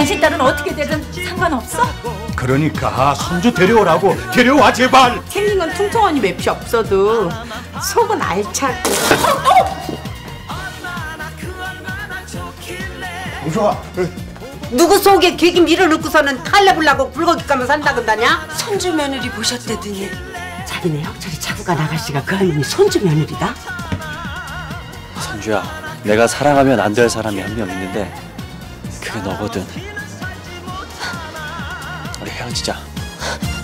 당신 딸은 어떻게 되든 상관없어? 그러니까 손주 데려오라고. 데려와 제발. 생긴 건 퉁퉁하니 맵이 없어도 속은 알차고. 무서워. 누구 속에 개기 밀어넣고서는 칼레불나고 불고기 까면 산다 건다냐? 손주 며느리 보셨대더니 자기네 형철이 차구간 아가씨가 그 할머니 손주 며느리다? 선주야, 내가 사랑하면 안 될 사람이 한 명 있는데 그게 너거든. 우리 헤어지자.